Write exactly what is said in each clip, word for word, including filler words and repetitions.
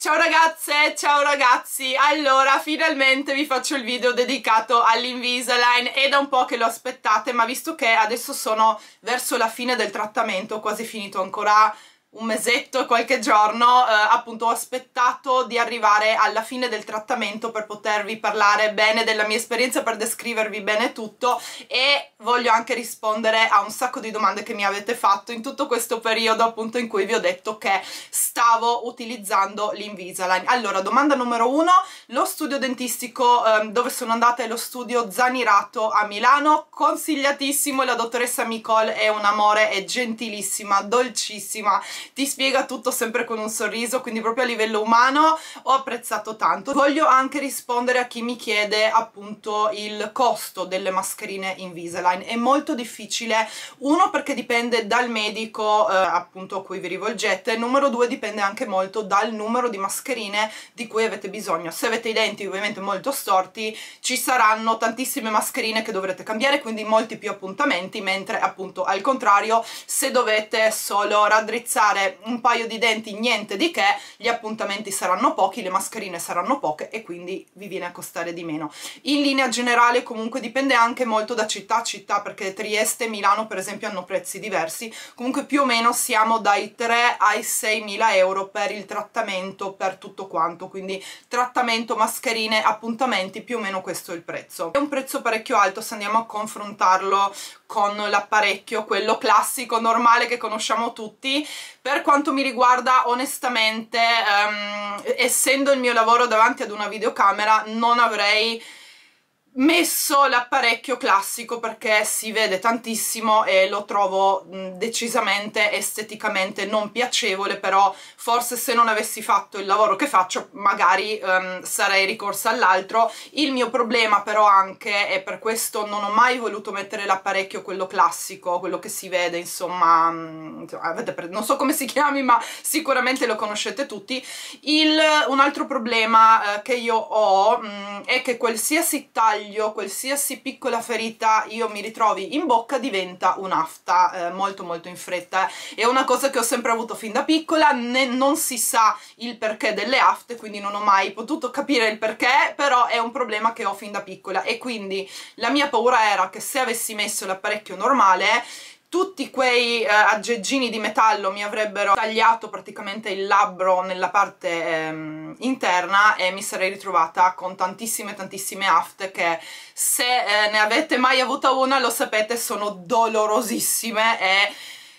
Ciao ragazze, ciao ragazzi, allora finalmente vi faccio il video dedicato all'Invisalign. È da un po' che lo aspettate, ma visto che adesso sono verso la fine del trattamento, quasi finito, ancora un mesetto e qualche giorno, eh, appunto ho aspettato di arrivare alla fine del trattamento per potervi parlare bene della mia esperienza, per descrivervi bene tutto, e voglio anche rispondere a un sacco di domande che mi avete fatto in tutto questo periodo appunto in cui vi ho detto che stavo utilizzando l'Invisalign. Allora, domanda numero uno: lo studio dentistico eh, dove sono andata è lo studio Zanirato a Milano, consigliatissimo, la dottoressa Micol è un amore, è gentilissima, dolcissima, ti spiega tutto sempre con un sorriso, quindi proprio a livello umano ho apprezzato tanto. Voglio anche rispondere a chi mi chiede appunto il costo delle mascherine Invisalign. È molto difficile, uno perché dipende dal medico eh, appunto a cui vi rivolgete, numero due dipende anche molto dal numero di mascherine di cui avete bisogno. Se avete i denti ovviamente molto storti ci saranno tantissime mascherine che dovrete cambiare, quindi molti più appuntamenti, mentre appunto al contrario se dovete solo raddrizzare un paio di denti, niente di che, gli appuntamenti saranno pochi, le mascherine saranno poche e quindi vi viene a costare di meno. In linea generale comunque dipende anche molto da città a città, perché Trieste e Milano per esempio hanno prezzi diversi, comunque più o meno siamo dai tre ai seimila euro per il trattamento, per tutto quanto, quindi trattamento, mascherine, appuntamenti, più o meno questo è il prezzo. È un prezzo parecchio alto se andiamo a confrontarlo con l'apparecchio, quello classico, normale che conosciamo tutti. Per quanto mi riguarda, onestamente, um, essendo il mio lavoro davanti ad una videocamera, non avrei messo l'apparecchio classico perché si vede tantissimo e lo trovo mh, decisamente esteticamente non piacevole, però forse se non avessi fatto il lavoro che faccio magari um, sarei ricorsa all'altro. Il mio problema però anche, e per questo non ho mai voluto mettere l'apparecchio quello classico, quello che si vede, insomma, mh, avete non so come si chiami, ma sicuramente lo conoscete tutti. Il, un altro problema eh, che io ho mh, è che qualsiasi taglio, qualsiasi piccola ferita io mi ritrovi in bocca diventa un'afta eh, molto molto in fretta. È una cosa che ho sempre avuto fin da piccola, ne, non si sa il perché delle afte, quindi non ho mai potuto capire il perché, però è un problema che ho fin da piccola, e quindi la mia paura era che se avessi messo l'apparecchio normale tutti quei eh, aggeggini di metallo mi avrebbero tagliato praticamente il labbro nella parte ehm, interna, e mi sarei ritrovata con tantissime tantissime afte che, se eh, ne avete mai avuta una, lo sapete, sono dolorosissime e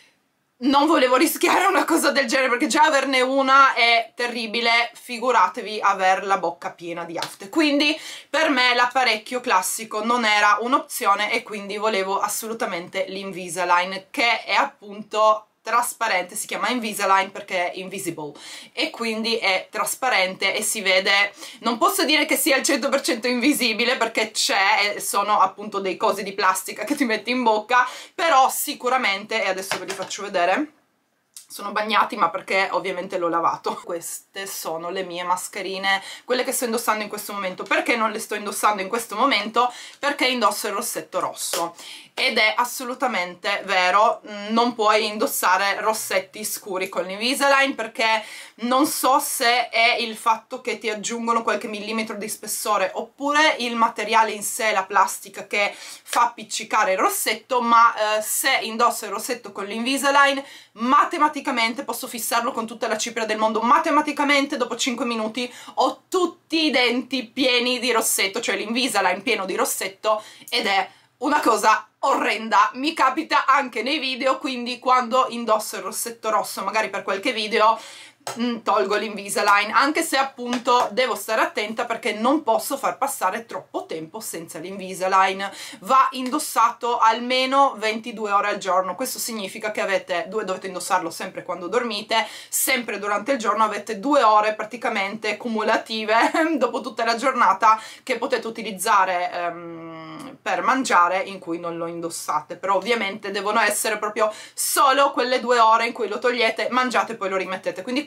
non volevo rischiare una cosa del genere, perché già averne una è terribile, figuratevi aver la bocca piena di afte. Quindi per me l'apparecchio classico non era un'opzione e quindi volevo assolutamente l'Invisalign, che è appunto trasparente, si chiama Invisalign perché è invisible e quindi è trasparente e si vede. Non posso dire che sia al cento per cento invisibile perché c'è, sono appunto dei cosi di plastica che ti metti in bocca, però sicuramente, e adesso ve li faccio vedere, sono bagnati, ma perché ovviamente l'ho lavato. Queste sono le mie mascherine, quelle che sto indossando in questo momento. Perché non le sto indossando in questo momento? Perché indosso il rossetto rosso, ed è assolutamente vero, non puoi indossare rossetti scuri con l'Invisalign, perché non so se è il fatto che ti aggiungono qualche millimetro di spessore oppure il materiale in sé, la plastica, che fa appiccicare il rossetto, ma eh, se indosso il rossetto con l'Invisalign matematicamente posso fissarlo con tutta la cipria del mondo, matematicamente dopo cinque minuti ho tutti i denti pieni di rossetto, cioè l'Invisalign pieno di rossetto, ed è una cosa orrenda. Mi capita anche nei video, quindi quando indosso il rossetto rosso magari per qualche video mh, tolgo l'Invisalign, anche se appunto devo stare attenta perché non posso far passare troppo tempo senza l'Invisalign. Va indossato almeno ventidue ore al giorno, questo significa che avete due, dovete indossarlo sempre quando dormite, sempre durante il giorno avete due ore praticamente cumulative dopo tutta la giornata che potete utilizzare ehm, per mangiare, in cui non lo indossate, però ovviamente devono essere proprio solo quelle due ore in cui lo togliete, mangiate e poi lo rimettete. Quindi questo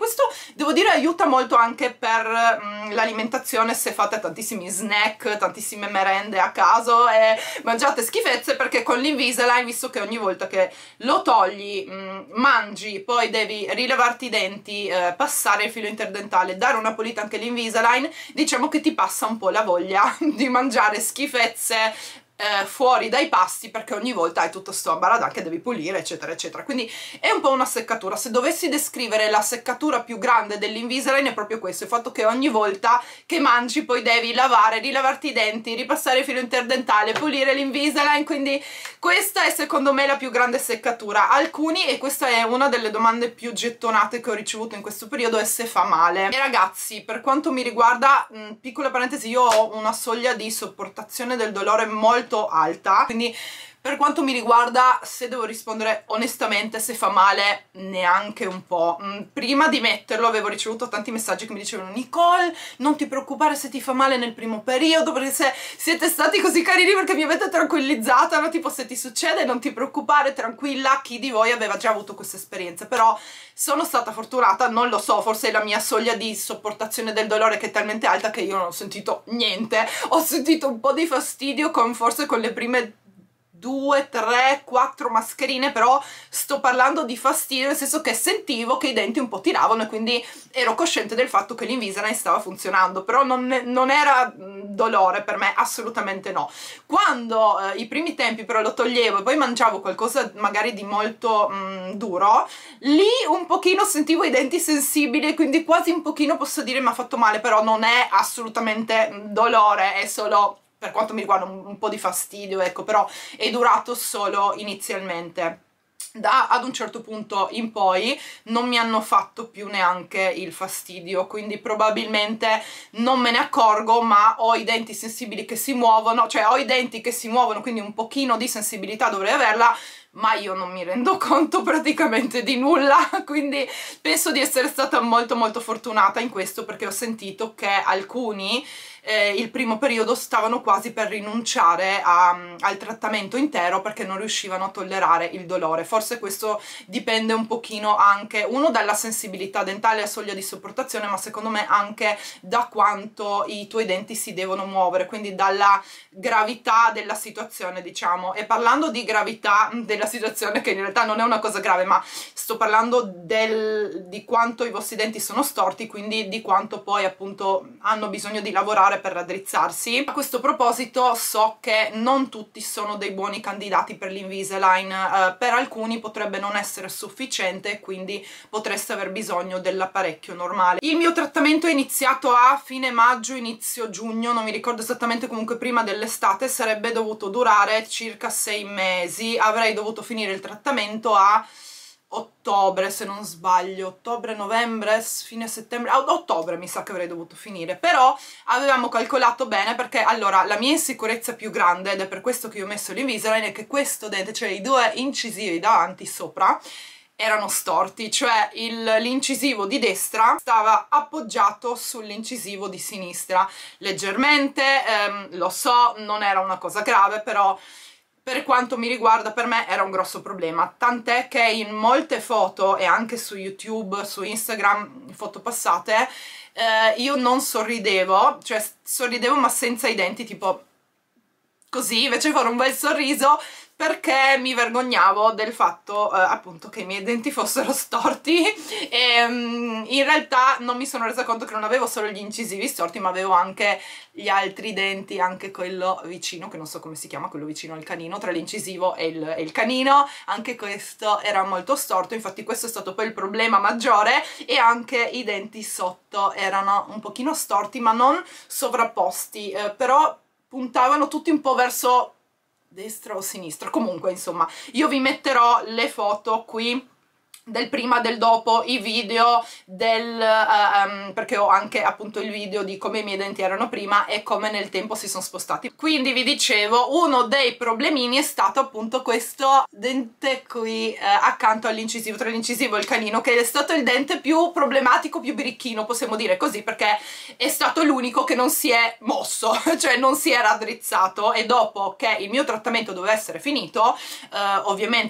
questo devo dire aiuta molto anche per mm, l'alimentazione, se fate tantissimi snack, tantissime merende a caso e mangiate schifezze, perché con l'Invisalign, visto che ogni volta che lo togli, mh, mangi, poi devi rilavarti i denti, eh, passare il filo interdentale, dare una pulita anche l'Invisalign, diciamo che ti passa un po' la voglia di mangiare schifezze eh, fuori dai pasti, perché ogni volta hai tutto sto ambaradan che devi pulire, eccetera eccetera. Quindi è un po' una seccatura. Se dovessi descrivere la seccatura più grande dell'Invisalign è proprio questo, il fatto che ogni volta che mangi poi devi lavare, rilavarti i denti, ripassare il filo interdentale, pulire l'Invisalign, quindi questa è secondo me la più grande seccatura. Alcuni, e questa è una delle domande più gettonate che ho ricevuto in questo periodo, è se fa male. E ragazzi, per quanto mi riguarda, mh, piccola parentesi, io ho una soglia di sopportazione del dolore molto alta, quindi per quanto mi riguarda, se devo rispondere onestamente, se fa male neanche un po'. Prima di metterlo avevo ricevuto tanti messaggi che mi dicevano: Nicole, non ti preoccupare se ti fa male nel primo periodo, perché se siete stati così carini, perché mi avete tranquillizzata, no? Tipo, se ti succede non ti preoccupare, tranquilla. Chi di voi aveva già avuto questa esperienza? Però sono stata fortunata, non lo so, forse è la mia soglia di sopportazione del dolore che è talmente alta che io non ho sentito niente. Ho sentito un po' di fastidio con forse con le prime due, tre, quattro mascherine, però sto parlando di fastidio nel senso che sentivo che i denti un po' tiravano e quindi ero cosciente del fatto che l'Invisalign stava funzionando, però non, non era dolore per me, assolutamente no. Quando eh, i primi tempi però lo toglievo e poi mangiavo qualcosa magari di molto mh, duro, lì un pochino sentivo i denti sensibili e quindi quasi un pochino posso dire mi ha fatto male, però non è assolutamente dolore, è solo, per quanto mi riguarda, un, un po' di fastidio, ecco, però è durato solo inizialmente. Da ad un certo punto in poi non mi hanno fatto più neanche il fastidio, quindi probabilmente non me ne accorgo, ma ho i denti sensibili che si muovono, cioè ho i denti che si muovono, quindi un pochino di sensibilità dovrei averla, ma io non mi rendo conto praticamente di nulla, quindi penso di essere stata molto molto fortunata in questo, perché ho sentito che alcuni eh, il primo periodo stavano quasi per rinunciare a, al trattamento intero perché non riuscivano a tollerare il dolore. Forse questo dipende un pochino anche, uno, dalla sensibilità dentale a soglia di sopportazione, ma secondo me anche da quanto i tuoi denti si devono muovere, quindi dalla gravità della situazione, diciamo. E parlando di gravità della situazione, che in realtà non è una cosa grave, ma sto parlando del, di quanto i vostri denti sono storti, quindi di quanto poi appunto hanno bisogno di lavorare per raddrizzarsi. A questo proposito so che non tutti sono dei buoni candidati per l'Invisalign, eh, per alcuni potrebbe non essere sufficiente, quindi potreste aver bisogno dell'apparecchio normale. Il mio trattamento è iniziato a fine maggio, inizio giugno, non mi ricordo esattamente, comunque prima dell'estate, sarebbe dovuto durare circa sei mesi, avrei dovuto finire il trattamento a ottobre, se non sbaglio, ottobre, novembre, fine settembre, a ottobre mi sa che avrei dovuto finire, però avevamo calcolato bene, perché allora la mia insicurezza più grande, ed è per questo che io ho messo l'Invisalign, è che questo dente, cioè i due incisivi davanti sopra, erano storti, cioè l'incisivo di destra stava appoggiato sull'incisivo di sinistra, leggermente, ehm, lo so, non era una cosa grave, però per quanto mi riguarda, per me era un grosso problema, tant'è che in molte foto e anche su YouTube, su Instagram, foto passate, eh, io non sorridevo, cioè sorridevo ma senza i denti, tipo così, invece fare un bel sorriso, perché mi vergognavo del fatto eh, appunto che i miei denti fossero storti e um, in realtà non mi sono resa conto che non avevo solo gli incisivi storti, ma avevo anche gli altri denti, anche quello vicino, che non so come si chiama, quello vicino al canino, tra l'incisivo e il, e il canino, anche questo era molto storto, infatti questo è stato poi il problema maggiore, e anche i denti sotto erano un pochino storti, ma non sovrapposti, eh, però puntavano tutti un po' verso destra o sinistra, comunque insomma io vi metterò le foto qui del prima, del dopo, i video del uh, um, perché ho anche appunto il video di come i miei denti erano prima e come nel tempo si sono spostati. Quindi vi dicevo, uno dei problemini è stato appunto questo dente qui uh, accanto all'incisivo, tra l'incisivo e il canino, che è stato il dente più problematico, più birichino, possiamo dire così, perché è stato l'unico che non si è mosso, cioè non si è raddrizzato, e dopo che il mio trattamento doveva essere finito, uh, ovviamente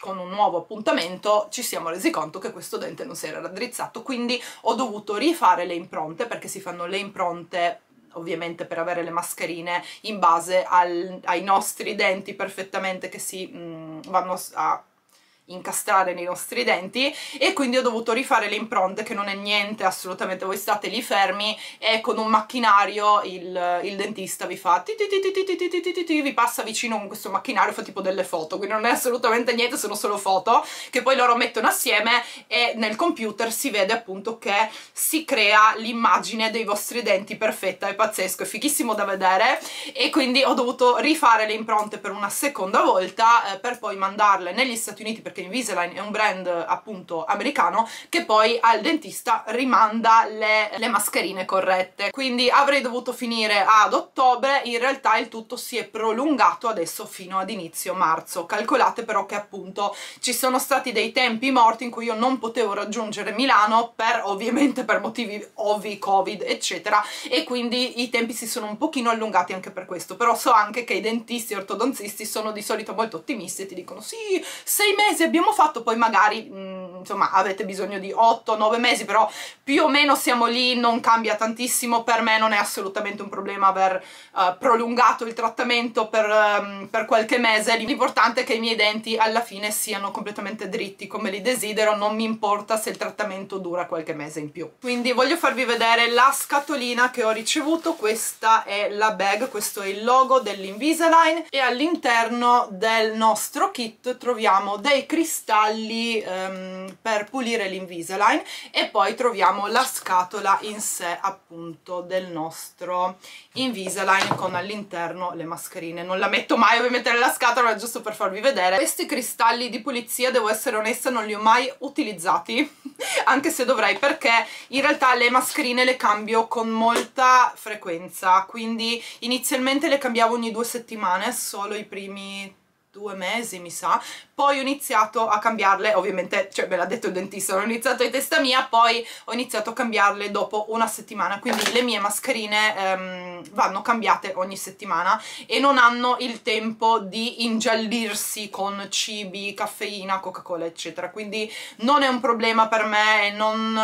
con un nuovo appuntamento ci siamo resi conto che questo dente non si era raddrizzato, quindi ho dovuto rifare le impronte, perché si fanno le impronte ovviamente per avere le mascherine in base al, ai nostri denti perfettamente, che si mh, vanno a incastrare nei nostri denti, e quindi ho dovuto rifare le impronte, che non è niente assolutamente, voi state lì fermi e con un macchinario il, il dentista vi fa ti ti ti ti ti ti ti ti ti ti, vi passa vicino con questo macchinario, fa tipo delle foto, quindi non è assolutamente niente, sono solo foto che poi loro mettono assieme e nel computer si vede appunto che si crea l'immagine dei vostri denti perfetta. È pazzesco, è fighissimo da vedere, e quindi ho dovuto rifare le impronte per una seconda volta eh, per poi mandarle negli Stati Uniti, perché Invisalign è un brand appunto americano che poi al dentista rimanda le, le mascherine corrette. Quindi avrei dovuto finire ad ottobre, in realtà il tutto si è prolungato adesso fino ad inizio marzo. Calcolate però che appunto ci sono stati dei tempi morti in cui io non potevo raggiungere Milano per ovviamente per motivi ovvi, Covid eccetera, e quindi i tempi si sono un pochino allungati anche per questo. Però so anche che i dentisti ortodonzisti sono di solito molto ottimisti e ti dicono sì, sei mesi abbiamo fatto, poi magari mh, insomma avete bisogno di otto nove mesi, però più o meno siamo lì, non cambia tantissimo. Per me non è assolutamente un problema aver uh, prolungato il trattamento per, um, per qualche mese. L'importante è che i miei denti alla fine siano completamente dritti come li desidero, non mi importa se il trattamento dura qualche mese in più. Quindi voglio farvi vedere la scatolina che ho ricevuto. Questa è la bag, questo è il logo dell'Invisalign, e all'interno del nostro kit troviamo dei cristalli um, per pulire l'Invisalign, e poi troviamo la scatola in sé appunto del nostro Invisalign con all'interno le mascherine. Non la metto mai ovviamente nella scatola, giusto per farvi vedere. Questi cristalli di pulizia, devo essere onesta, non li ho mai utilizzati anche se dovrei, perché in realtà le mascherine le cambio con molta frequenza, quindi inizialmente le cambiavo ogni due settimane, solo i primi due mesi mi sa, poi ho iniziato a cambiarle, ovviamente, cioè me l'ha detto il dentista, non ho iniziato di testa mia, poi ho iniziato a cambiarle dopo una settimana, quindi le mie mascherine ehm, vanno cambiate ogni settimana e non hanno il tempo di ingiallirsi con cibi, caffeina, Coca-Cola eccetera, quindi non è un problema per me e non,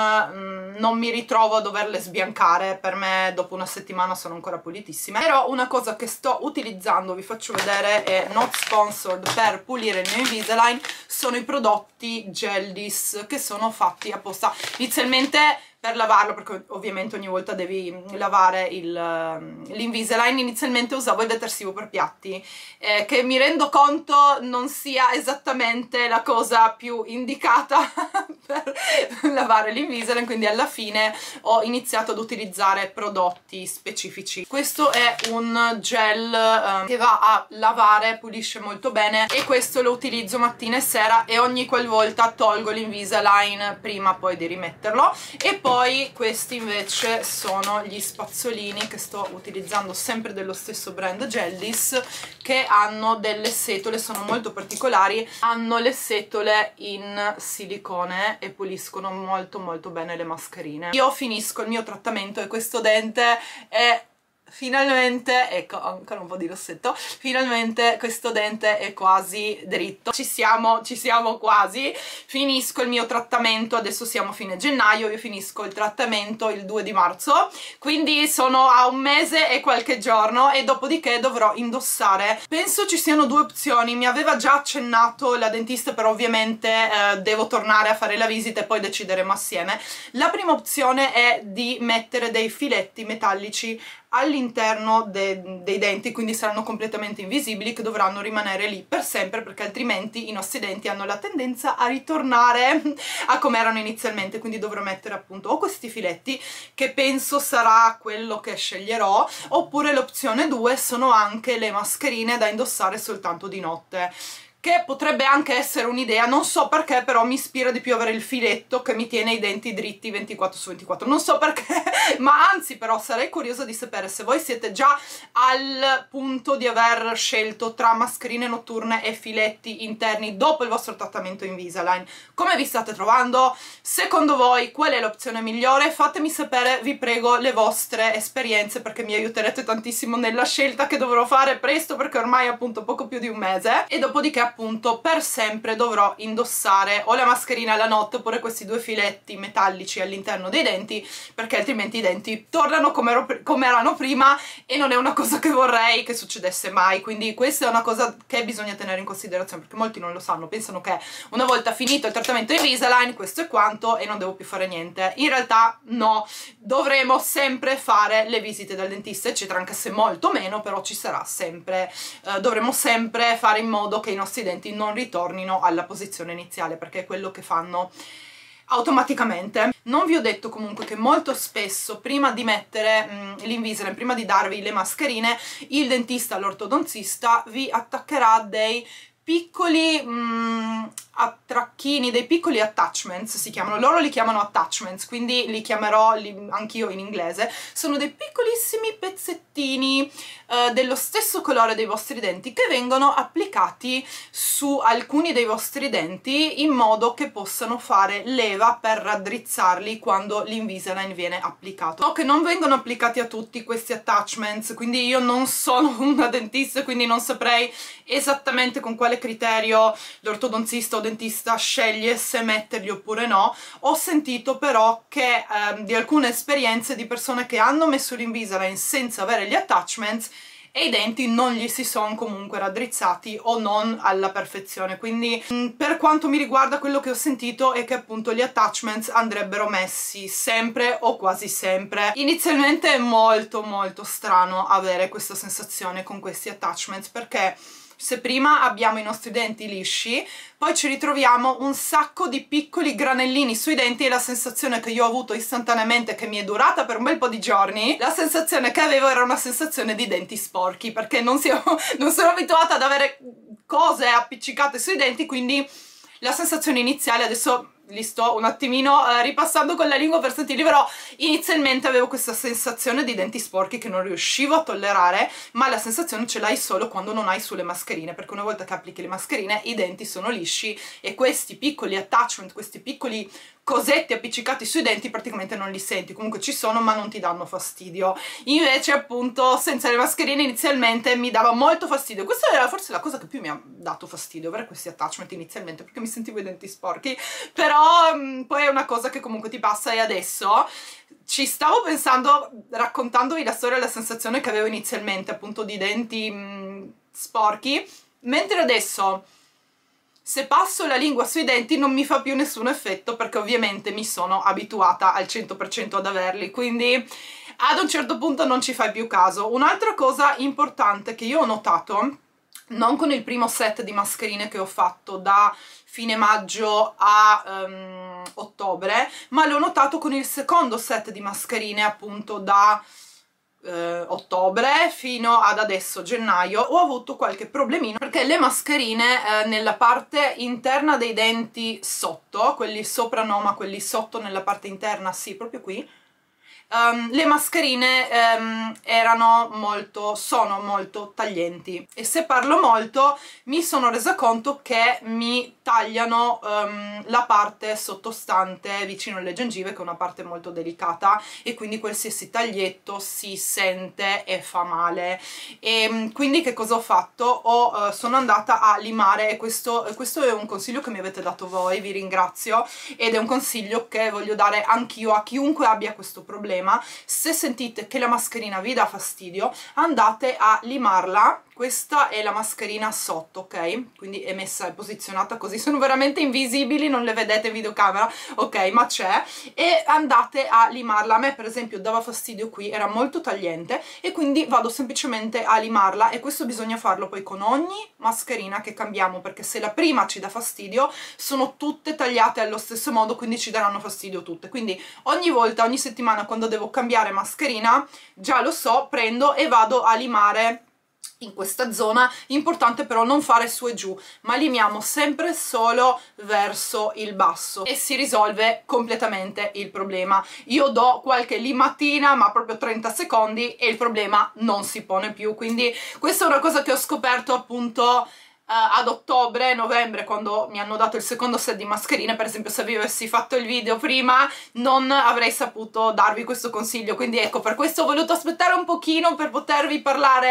non mi ritrovo a doverle sbiancare. Per me dopo una settimana sono ancora pulitissime. Però una cosa che sto utilizzando, vi faccio vedere, è not sponsored, per pulire il mio Invisalign, sono i prodotti Geldis, che sono fatti apposta inizialmente per lavarlo, perché ovviamente ogni volta devi lavare l'Invisalign. Inizialmente usavo il detersivo per piatti, eh, che mi rendo conto non sia esattamente la cosa più indicata per lavare l'Invisalign, quindi alla fine ho iniziato ad utilizzare prodotti specifici. Questo è un gel eh, che va a lavare, pulisce molto bene, e questo lo utilizzo mattina e sera, e ogni qualvolta tolgo l'Invisalign prima poi di rimetterlo. E poi Poi questi invece sono gli spazzolini che sto utilizzando, sempre dello stesso brand Geldis, che hanno delle setole, sono molto particolari, hanno le setole in silicone e puliscono molto molto bene le mascherine. Io finisco il mio trattamento e questo dente è finalmente, ecco, ancora un po' di rossetto, finalmente questo dente è quasi dritto. Ci siamo, ci siamo quasi. Finisco il mio trattamento, adesso siamo a fine gennaio, io finisco il trattamento il due di marzo, quindi sono a un mese e qualche giorno, e dopodiché dovrò indossare, penso ci siano due opzioni. Mi aveva già accennato la dentista, però ovviamente eh, devo tornare a fare la visita e poi decideremo assieme. La prima opzione è di mettere dei filetti metallici all'interno de dei denti, quindi saranno completamente invisibili, che dovranno rimanere lì per sempre, perché altrimenti i nostri denti hanno la tendenza a ritornare a come erano inizialmente. Quindi dovrò mettere appunto o questi filetti, che penso sarà quello che sceglierò, oppure l'opzione due sono anche le mascherine da indossare soltanto di notte, che potrebbe anche essere un'idea. Non so perché, però mi ispira di più avere il filetto che mi tiene i denti dritti ventiquattro su ventiquattro, non so perché ma anzi, però sarei curiosa di sapere se voi siete già al punto di aver scelto tra mascherine notturne e filetti interni dopo il vostro trattamento Invisalign. Come vi state trovando? Secondo voi qual è l'opzione migliore? Fatemi sapere, vi prego, le vostre esperienze, perché mi aiuterete tantissimo nella scelta che dovrò fare presto, perché ormai è appunto poco più di un mese. E dopodiché appunto per sempre dovrò indossare o la mascherina alla notte oppure questi due filetti metallici all'interno dei denti, perché altrimenti i denti tornano come, ero, come erano prima e non è una cosa che vorrei che succedesse mai. Quindi questa è una cosa che bisogna tenere in considerazione, perché molti non lo sanno, pensano che una volta finito il trattamento Invisalign questo è quanto e non devo più fare niente. In realtà no, dovremo sempre fare le visite dal dentista eccetera, anche se molto meno, però ci sarà sempre, eh, dovremo sempre fare in modo che i nostri denti non ritornino alla posizione iniziale, perché è quello che fanno automaticamente. Non vi ho detto comunque che molto spesso prima di mettere l'Invisalign, prima di darvi le mascherine, il dentista, l'ortodontista vi attaccherà dei piccoli mh, attracchini, dei piccoli attachments si chiamano, loro li chiamano attachments, quindi li chiamerò anch'io in inglese. Sono dei piccolissimi pezzettini uh, dello stesso colore dei vostri denti che vengono applicati su alcuni dei vostri denti in modo che possano fare leva per raddrizzarli quando l'Invisalign viene applicato. So che non vengono applicati a tutti questi attachments, quindi io non sono una dentista, quindi non saprei esattamente con quale criterio l'ortodontista o dentista sceglie se metterli oppure no. Ho sentito però che eh, di alcune esperienze di persone che hanno messo l'Invisalign senza avere gli attachments e i denti non gli si sono comunque raddrizzati o non alla perfezione. Quindi mh, per quanto mi riguarda quello che ho sentito è che appunto gli attachments andrebbero messi sempre o quasi sempre. Inizialmente è molto molto strano avere questa sensazione con questi attachments, perché se prima abbiamo i nostri denti lisci, poi ci ritroviamo un sacco di piccoli granellini sui denti e la sensazione che io ho avuto istantaneamente, che mi è durata per un bel po' di giorni, la sensazione che avevo era una sensazione di denti sporchi, perché non, siamo, non sono abituata ad avere cose appiccicate sui denti, quindi la sensazione iniziale, adesso li sto un attimino eh, ripassando con la lingua per sentirli, però inizialmente avevo questa sensazione di denti sporchi che non riuscivo a tollerare, ma la sensazione ce l'hai solo quando non hai sulle mascherine, perché una volta che applichi le mascherine i denti sono lisci e questi piccoli attachment, questi piccoli cosetti appiccicati sui denti praticamente non li senti, comunque ci sono ma non ti danno fastidio. Invece appunto senza le mascherine inizialmente mi dava molto fastidio. Questa era forse la cosa che più mi ha dato fastidio, avere questi attachment inizialmente, perché mi sentivo i denti sporchi, però mh, poi è una cosa che comunque ti passa. E adesso ci stavo pensando, raccontandovi la storia e la sensazione che avevo inizialmente appunto di denti mh, sporchi, mentre adesso se passo la lingua sui denti non mi fa più nessun effetto, perché ovviamente mi sono abituata al cento per cento ad averli, quindi ad un certo punto non ci fai più caso. Un'altra cosa importante che io ho notato, non con il primo set di mascherine che ho fatto da fine maggio a um, ottobre, ma l'ho notato con il secondo set di mascherine appunto da Eh, ottobre fino ad adesso gennaio, ho avuto qualche problemino perché le mascherine eh, nella parte interna dei denti sotto, quelli sopra no ma quelli sotto nella parte interna sì, proprio qui, Um, le mascherine um, erano molto, sono molto taglienti, e se parlo molto mi sono resa conto che mi tagliano um, la parte sottostante vicino alle gengive, che è una parte molto delicata, e quindi qualsiasi taglietto si sente e fa male. E quindi che cosa ho fatto? Ho, uh, sono andata a limare, e questo, questo è un consiglio che mi avete dato voi, vi ringrazio, ed è un consiglio che voglio dare anch'io a chiunque abbia questo problema. Se sentite che la mascherina vi dà fastidio, andate a limarla. Questa è la mascherina sotto, ok? Quindi è messa, è posizionata così, sono veramente invisibili, non le vedete in videocamera, ok? Ma c'è, e andate a limarla. A me per esempio dava fastidio qui, era molto tagliente, e quindi vado semplicemente a limarla, e questo bisogna farlo poi con ogni mascherina che cambiamo, perché se la prima ci dà fastidio sono tutte tagliate allo stesso modo, quindi ci daranno fastidio tutte. Quindi ogni volta, ogni settimana, quando devo cambiare mascherina, già lo so, prendo e vado a limare in questa zona. Importante però non fare su e giù, ma limiamo sempre solo verso il basso e si risolve completamente il problema. Io do qualche limatina, ma proprio trenta secondi, e il problema non si pone più. Quindi questa è una cosa che ho scoperto appunto Uh, ad ottobre, novembre, quando mi hanno dato il secondo set di mascherine. Per esempio, se vi avessi fatto il video prima non avrei saputo darvi questo consiglio, quindi ecco, per questo ho voluto aspettare un pochino per potervi parlare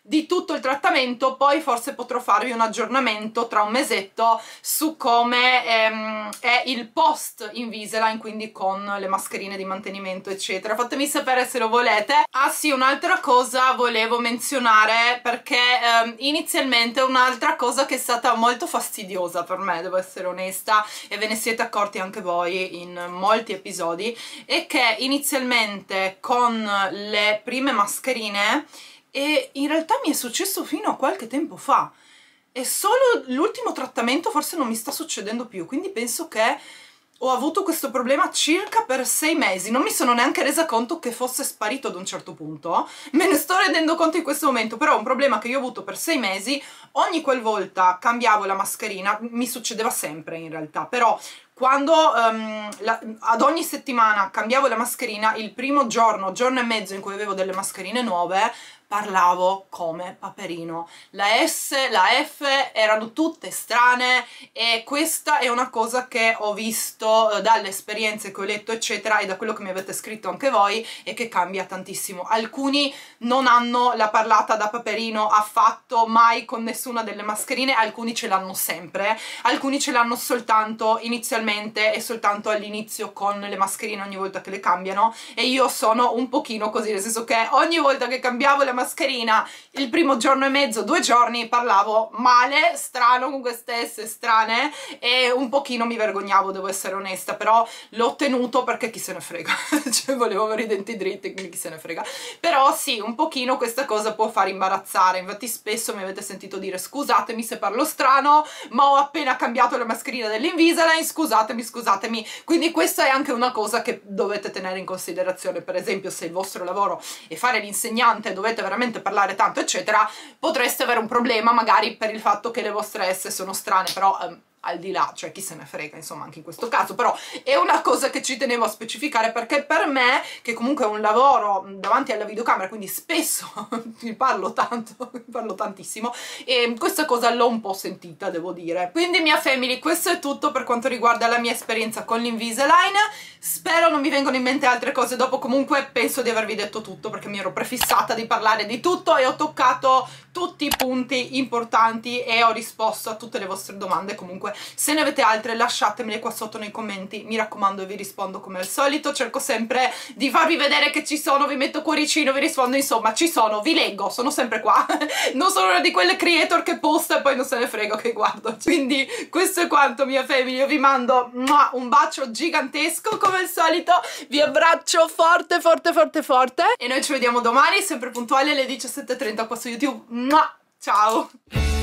di tutto il trattamento, poi forse potrò farvi un aggiornamento tra un mesetto su come ehm, è il post Invisalign, quindi con le mascherine di mantenimento eccetera. Fatemi sapere se lo volete. Ah sì, un'altra cosa volevo menzionare, perché ehm, inizialmente un'altra cosa che è stata molto fastidiosa per me, devo essere onesta, e ve ne siete accorti anche voi in molti episodi, è che inizialmente con le prime mascherine, e in realtà mi è successo fino a qualche tempo fa, e solo l'ultimo trattamento forse non mi sta succedendo più, quindi penso che ho avuto questo problema circa per sei mesi, non mi sono neanche resa conto che fosse sparito ad un certo punto, me ne sto rendendo conto in questo momento, però è un problema che io ho avuto per sei mesi, ogni qualvolta cambiavo la mascherina, mi succedeva sempre in realtà, però quando um, la, ad ogni settimana cambiavo la mascherina, il primo giorno, giorno e mezzo in cui avevo delle mascherine nuove, parlavo come Paperino. La S, la F erano tutte strane, e questa è una cosa che ho visto eh, dalle esperienze che ho letto eccetera, e da quello che mi avete scritto anche voi, e che cambia tantissimo. Alcuni non hanno la parlata da Paperino affatto, mai con nessuna delle mascherine, alcuni ce l'hanno sempre, alcuni ce l'hanno soltanto inizialmente e soltanto all'inizio con le mascherine ogni volta che le cambiano, e io sono un pochino così, nel senso che ogni volta che cambiavo le mascherina, il primo giorno e mezzo, due giorni, parlavo male, strano, con queste S strane, e un pochino mi vergognavo, devo essere onesta, però l'ho tenuto perché chi se ne frega, cioè volevo avere i denti dritti, quindi chi se ne frega, però sì, un pochino questa cosa può far imbarazzare, infatti spesso mi avete sentito dire scusatemi se parlo strano, ma ho appena cambiato la mascherina dell'Invisalign, scusatemi, scusatemi, quindi questa è anche una cosa che dovete tenere in considerazione. Per esempio, se il vostro lavoro è fare l'insegnante, dovete veramente parlare tanto eccetera, potreste avere un problema magari per il fatto che le vostre S sono strane, però ehm, al di là, cioè chi se ne frega, insomma, anche in questo caso, però è una cosa che ci tenevo a specificare, perché per me, che comunque è un lavoro davanti alla videocamera, quindi spesso vi parlo tanto, parlo tantissimo, e questa cosa l'ho un po' sentita, devo dire. Quindi mia family, questo è tutto per quanto riguarda la mia esperienza con l'Invisalign. Spero non mi vengano in mente altre cose dopo, comunque penso di avervi detto tutto, perché mi ero prefissata di parlare di tutto e ho toccato tutti i punti importanti e ho risposto a tutte le vostre domande. Comunque se ne avete altre lasciatemele qua sotto nei commenti, mi raccomando, e vi rispondo come al solito, cerco sempre di farvi vedere che ci sono, vi metto cuoricino, vi rispondo, insomma ci sono, vi leggo, sono sempre qua, non sono una di quelle creator che posta e poi non se ne frega che guardo. Quindi questo è quanto, mia famiglia, io vi mando un bacio gigantesco come al solito, vi abbraccio forte forte forte forte e noi ci vediamo domani sempre puntuali alle diciassette e trenta qua su YouTube. Ciao!